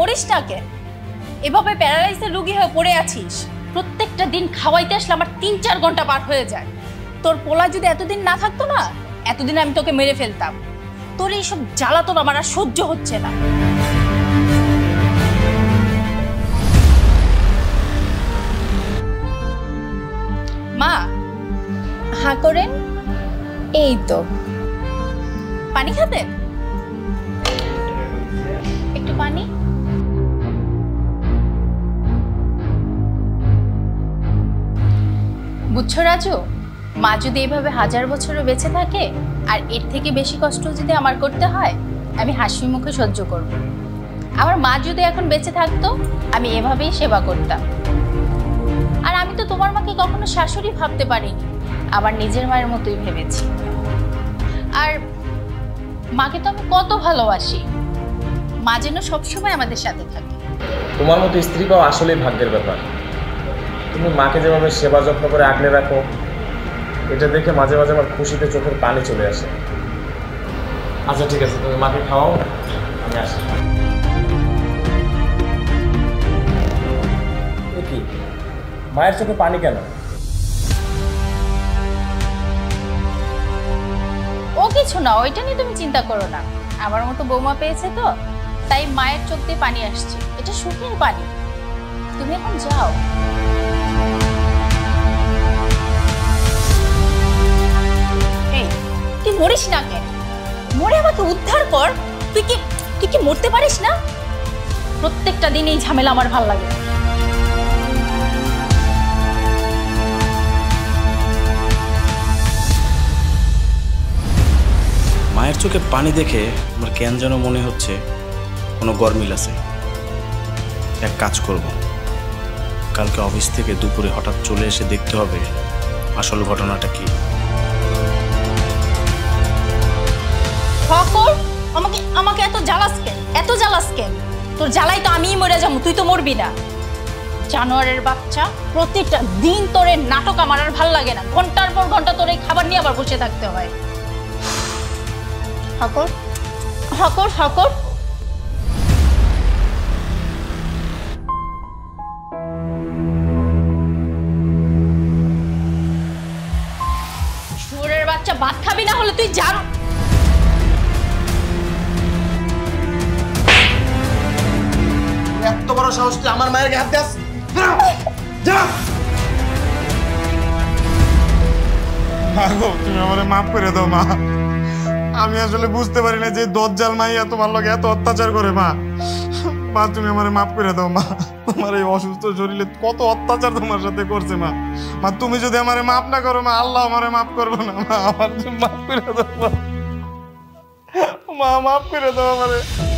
Morris না কেন? এভাবে প্যারালাইসিসের রোগী হয়ে পড়ে আছিস। প্রত্যেকটা দিন খাওয়াইতে আসলে আমার ৩-৪ ঘন্টা পার হয়ে যায়। তোর পোলা যদি এতদিন না থাকতো না, এতদিন আমি তোকে মেরে ফেলতাম। তোর এইসব জ্বালাতন আমার আর সহ্য হচ্ছে না। মা, হ্যাঁ করেন। এই তো পানি খাবেন? একটু পানি। বুঝছো রাজু, মা যদি এইভাবে 1000 বছরও বেঁচে থাকে আর এর থেকে বেশি কষ্ট যদি আমার করতে হয়, আমি হাসি মুখে সহ্য করব। আমার মা যদি এখন বেঁচে থাকতো, আমি এভাবেই সেবা করতাম। আর আমি তো তোমার মাকে কখনো শাশুড়ি ভাবতে পারিনি, আবার নিজের মায়ের মতোই ভেবেছি। আর মাকে তো আমি কত ভালোবাসি, মা যেন সবসময় আমাদের সাথে থাকে। তোমার মতো স্ত্রী পাওয়া আসলেই ভাগ্যের ব্যাপার। তুমি মাকে যেভাবে সেবা যত্ন করে আগলে রাখো, এটা দেখে মাঝে মাঝে আমার খুশিতে চোখের পানি চলে আসে। আচ্ছা ঠিক আছে, তুমি মাকে খাওয়াও, আমি আসি। কি মায়ের চোখে পানি কেন? ও কিছু না, ওইটা নিয়ে তুমি চিন্তা করো না। আমার মতো বৌমা পেয়েছে তো, তাই মায়ের চোখ দিয়ে পানি আসছে। এটা সুখের পানি। তুমি এখন যাও। এই, তুই মরিস না কেন? মরে আমাকে উদ্ধার কর। তুই কি মরতে পারিস না? প্রত্যেকটা দিন এই ঝামেলা আমার ভাল লাগে। মায়ের চোখে পানি দেখে আমার কেন যেন মনে হচ্ছে কোনো গরমিল আছে। এক কাজ করব, কালকে অফিস থেকে দুপুরে হঠাৎ চলে এসে দেখতে হবে আসল ঘটনাটা কি। আমাকে এত জ্বালাস কেন? তোর জ্বালাই তো আমিই মরে যাবো, তুই তো মরবি না। জানোয়ারের বাচ্চা, প্রতিটা দিন তোর নাটক আমার আর ভাল লাগে না। ঘন্টার পর ঘন্টা তোর এই খাবার নিয়ে আবার বসে থাকতে হয়। হকর শুয়োরের বাচ্চা, ভাত খাবি না হলে তুই জান। এত বড় সাহস তুই আমার মায়ের গায়ে হাত দিস? তুমি আমারে মাফ করে দাও মা। আমি আসলে বুঝতে পারি না যে দজ্জাল মাইয়া তোমার লগে এত অত্যাচার করে। মা তুমি আমারে মাফ করে দাও মা। তোমার এই অসুস্থ শরীরে কত অত্যাচার তোমার সাথে করছে মা। তুমি যদি আমারে মাফ না করো মা, আল্লাহ আমারে মাফ করবো না মা। আমার মাফ করে দাও মা, মাফ করে দাও আমারে।